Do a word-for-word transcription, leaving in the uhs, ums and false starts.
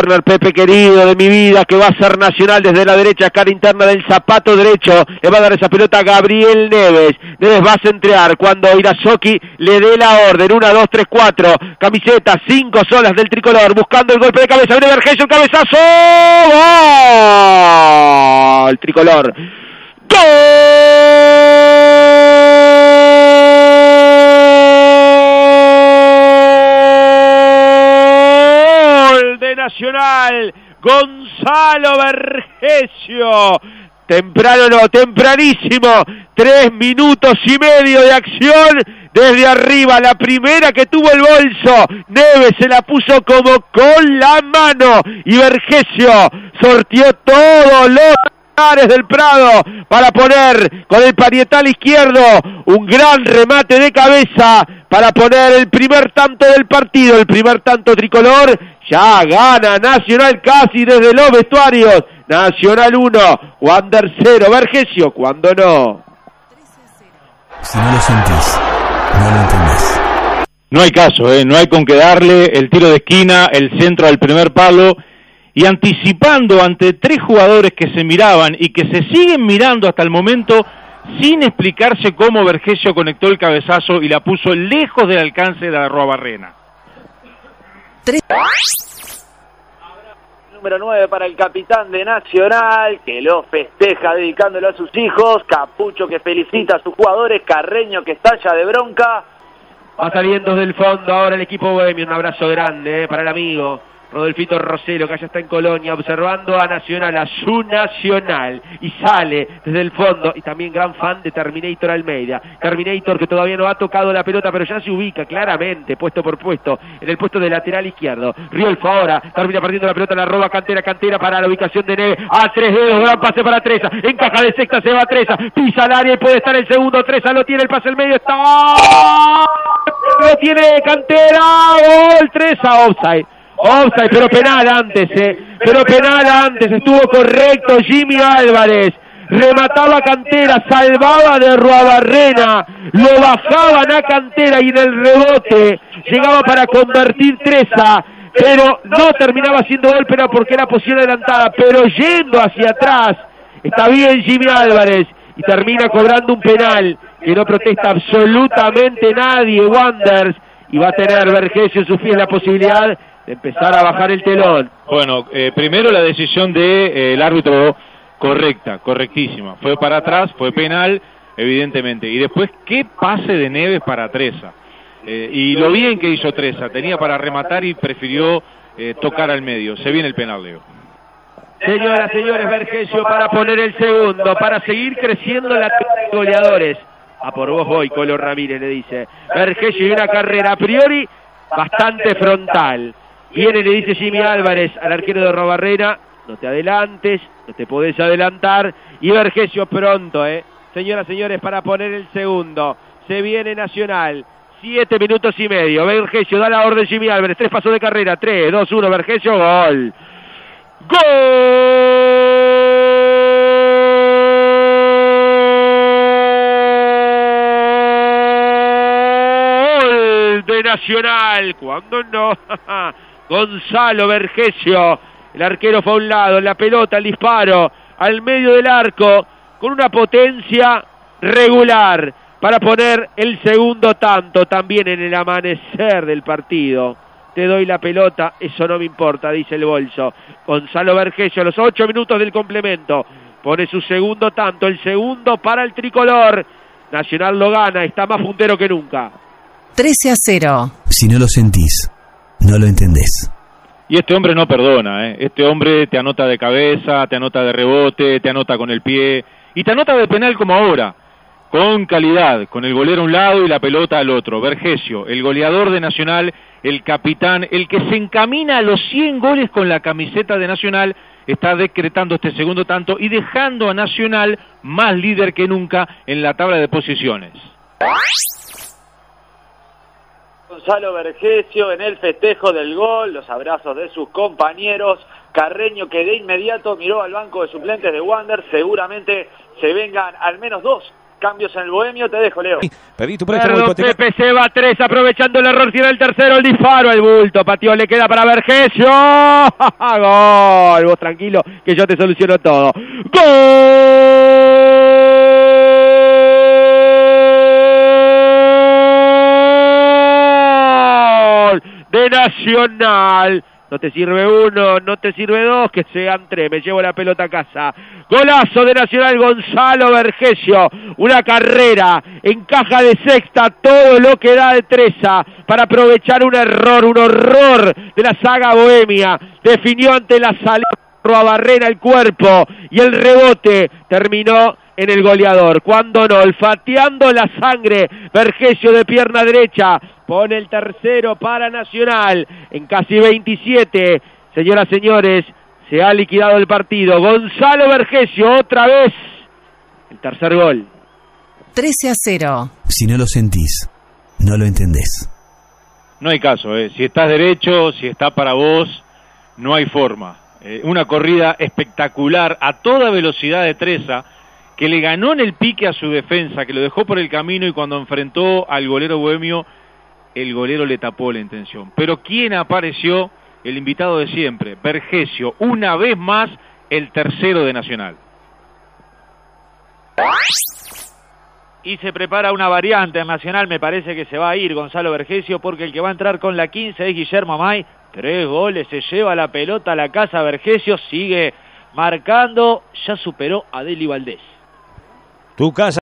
córner, Pepe querido de mi vida, que va a ser Nacional desde la derecha, cara interna del zapato derecho, le va a dar esa pelota a Gabriel Neves, Neves va a centrear cuando Irazoki le dé la orden, una, dos, tres, cuatro, camiseta, cinco solas del tricolor, buscando el golpe de cabeza, viene Vergesio, el cabezazo, ¡gol! El tricolor, ¡gol! De Nacional, Gonzalo Vergesio, temprano no, tempranísimo, tres minutos y medio de acción, desde arriba, la primera que tuvo el bolso, Neves se la puso como con la mano, y Vergesio sortió todos los del Prado para poner con el parietal izquierdo un gran remate de cabeza para poner el primer tanto del partido, el primer tanto tricolor. Ya gana Nacional casi desde los vestuarios. Nacional uno, Wander cero, Vergesio, cuando no. Si no lo sentís, no lo entendés. No hay caso, ¿eh? No hay con qué darle. El tiro de esquina, el centro del primer palo, y anticipando ante tres jugadores que se miraban y que se siguen mirando hasta el momento, sin explicarse cómo Vergesio conectó el cabezazo y la puso lejos del alcance de Arruabarrena. Número nueve para el capitán de Nacional, que lo festeja dedicándolo a sus hijos, Capucho que felicita a sus jugadores, Carreño que estalla de bronca. Va saliendo del fondo ahora el equipo bohemio, un abrazo grande eh, para el amigo Rodolfito Roselo, que allá está en Colonia, observando a Nacional, a su Nacional, y sale desde el fondo, y también gran fan de Terminator Almeida. Terminator que todavía no ha tocado la pelota, pero ya se ubica claramente, puesto por puesto, en el puesto de lateral izquierdo. Riolfo ahora, termina perdiendo la pelota, la roba Cantera, Cantera para la ubicación de Neves, a tres dedos, gran pase para Treza, encaja de sexta, se va Treza, pisa al área y puede estar el segundo, Treza lo tiene, el pase al medio, está... lo tiene Cantera, gol, Treza, offside. Offside, pero penal antes, eh. Pero penal antes, estuvo correcto Jimmy Álvarez. Remataba Cantera, salvaba de Arruabarrena, lo bajaban a Cantera y en el rebote llegaba para convertir Treza, pero no terminaba haciendo gol, pero porque era posición adelantada, pero yendo hacia atrás. Está bien Jimmy Álvarez y termina cobrando un penal que no protesta absolutamente nadie, Wanderers, y va a tener Vergesio en sus pies la posibilidad de empezar a bajar el telón. Bueno, eh, primero la decisión del de, eh, árbitro correcta, correctísima. Fue para atrás, fue penal, evidentemente. Y después, ¿qué pase de Neves para Treza? Eh, y lo bien que hizo Treza, tenía para rematar y prefirió eh, tocar al medio. Se viene el penal, Leo. Señoras, señores, Vergesio para poner el segundo, para seguir creciendo la de goleadores. A por vos voy, Colo Ramírez le dice. Vergesio y una carrera a priori bastante frontal. Viene, le dice Jimmy Álvarez al arquero de Arruabarrena, no te adelantes, no te podés adelantar, y Vergesio pronto, eh. Señoras, señores, para poner el segundo, se viene Nacional, siete minutos y medio, Vergesio da la orden Jimmy Álvarez, tres pasos de carrera, tres, dos, uno, Vergesio, gol. ¡Gol de Nacional! ¿Cuándo no? Gonzalo Vergesio, el arquero fue a un lado, la pelota, el disparo, al medio del arco, con una potencia regular, para poner el segundo tanto, también en el amanecer del partido. Te doy la pelota, eso no me importa, dice el bolso. Gonzalo Vergesio a los ocho minutos del complemento, pone su segundo tanto, el segundo para el tricolor. Nacional lo gana, está más puntero que nunca. trece a cero. Si no lo sentís, no lo entendés. Y este hombre no perdona, ¿eh? Este hombre te anota de cabeza, te anota de rebote, te anota con el pie, y te anota de penal como ahora, con calidad, con el golero a un lado y la pelota al otro. Vergesio, el goleador de Nacional, el capitán, el que se encamina a los cien goles con la camiseta de Nacional, está decretando este segundo tanto y dejando a Nacional más líder que nunca en la tabla de posiciones. Gonzalo Vergesio en el festejo del gol, los abrazos de sus compañeros, Carreño que de inmediato miró al banco de suplentes de Wander, seguramente se vengan al menos dos cambios en el Bohemio. Te dejo, Leo. Perito, por Perdón, Pepe se va tres, aprovechando el error, tiene el tercero, el disparo, el bulto, pateó, le queda para Vergesio. Gol, vos tranquilo, que yo te soluciono todo. Gol de Nacional. No te sirve uno, no te sirve dos, que sean tres. Me llevo la pelota a casa. Golazo de Nacional, Gonzalo Vergesio. Una carrera, encaja de sexta todo lo que da de Treza para aprovechar un error, un horror de la saga bohemia. Definió ante la salida a Barrera el cuerpo y el rebote terminó en el goleador. Cuando no, olfateando la sangre, Vergesio de pierna derecha pone el tercero para Nacional en casi veintisiete. Señoras, señores, se ha liquidado el partido. Gonzalo Vergesio, otra vez, el tercer gol. trece a cero. Si no lo sentís, no lo entendés. No hay caso, ¿eh? Si estás derecho, si está para vos, no hay forma. Eh, una corrida espectacular a toda velocidad de Treza, que le ganó en el pique a su defensa, que lo dejó por el camino, y cuando enfrentó al golero bohemio, el golero le tapó la intención. Pero ¿quién apareció? El invitado de siempre, Vergesio, una vez más el tercero de Nacional. Y se prepara una variante en Nacional, me parece que se va a ir Gonzalo Vergesio, porque el que va a entrar con la quince es Guillermo Amay. Tres goles, se lleva la pelota a la casa Vergesio, sigue marcando, ya superó a Deli Valdés. Tu casa.